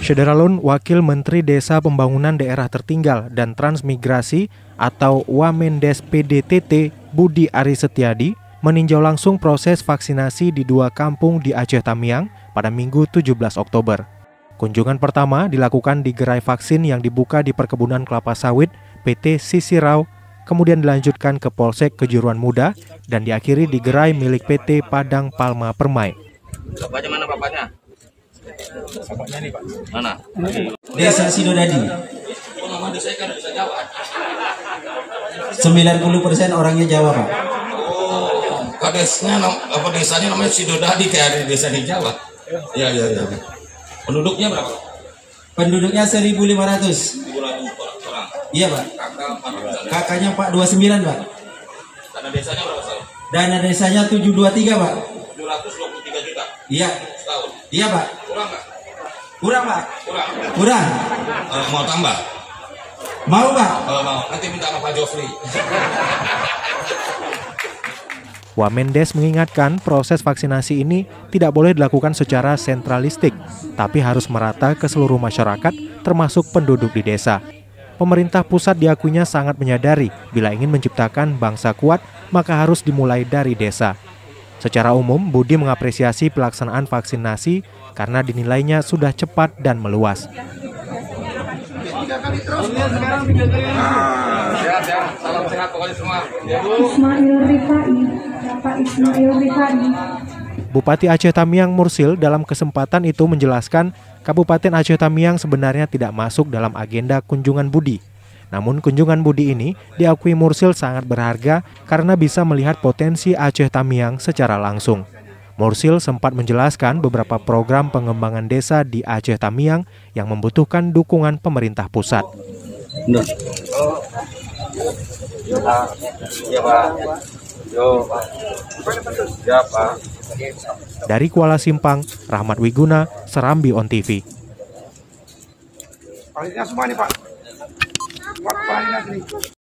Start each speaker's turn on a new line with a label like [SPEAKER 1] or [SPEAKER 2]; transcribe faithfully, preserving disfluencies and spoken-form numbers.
[SPEAKER 1] Syederalun, Wakil Menteri Desa Pembangunan Daerah Tertinggal dan Transmigrasi atau Wamendes P D T T Budi Ari Setiadi meninjau langsung proses vaksinasi di dua kampung di Aceh Tamiang pada Minggu tujuh belas Oktober. Kunjungan pertama dilakukan di gerai vaksin yang dibuka di Perkebunan Kelapa Sawit P T Sisirau, kemudian dilanjutkan ke Polsek Kejuruan Muda dan diakhiri di gerai milik P T Padang Palma Permai.
[SPEAKER 2] Bapaknya mana bapaknya? Bapaknya nih, Pak. Mana?
[SPEAKER 3] Desa Sidodadi. sembilan puluh persen orangnya Jawa, Pak.
[SPEAKER 2] Oh, kadesnya apa desanya namanya Sidodadi kayak desa di Jawa. Iya, iya, iya. Penduduknya berapa?
[SPEAKER 3] Penduduknya seribu lima ratus.
[SPEAKER 2] Orang.
[SPEAKER 3] Iya, Pak. Kakaknya Pak dua puluh sembilan, Pak.
[SPEAKER 2] Dana desanya berapa, Pak?
[SPEAKER 3] Dana desanya tujuh ratus dua puluh tiga, Pak.
[SPEAKER 2] tujuh ratus dua puluh tiga juta.
[SPEAKER 3] Iya.
[SPEAKER 2] Setahun.
[SPEAKER 3] Iya, Pak.
[SPEAKER 2] Kurang nggak?
[SPEAKER 3] Kurang, Pak.
[SPEAKER 2] Kurang.
[SPEAKER 3] Kurang.
[SPEAKER 2] Uh, mau tambah?
[SPEAKER 3] Mau, Pak.
[SPEAKER 2] Kalau mau, nanti minta sama Pak Jofri.
[SPEAKER 1] Wamendes mengingatkan proses vaksinasi ini tidak boleh dilakukan secara sentralistik, tapi harus merata ke seluruh masyarakat, termasuk penduduk di desa. Pemerintah pusat diakuinya sangat menyadari bila ingin menciptakan bangsa kuat, maka harus dimulai dari desa. Secara umum, Budi mengapresiasi pelaksanaan vaksinasi karena dinilainya sudah cepat dan meluas.
[SPEAKER 2] Salam sehat pokoknya semua.
[SPEAKER 4] Ismail Rifai, Bapak Ismail Rifai.
[SPEAKER 1] Bupati Aceh Tamiang Mursil dalam kesempatan itu menjelaskan Kabupaten Aceh Tamiang sebenarnya tidak masuk dalam agenda kunjungan Budi. Namun kunjungan Budi ini diakui Mursil sangat berharga karena bisa melihat potensi Aceh Tamiang secara langsung. Mursil sempat menjelaskan beberapa program pengembangan desa di Aceh Tamiang yang membutuhkan dukungan pemerintah pusat.
[SPEAKER 2] Nah. Ya, Pak. Yo, Pak. Ya, Pak.
[SPEAKER 1] Dari Kuala Simpang, Rahmat Wiguna, Serambi On T V.
[SPEAKER 5] Palingnya semua nih, Pak. Buat palingnya sini.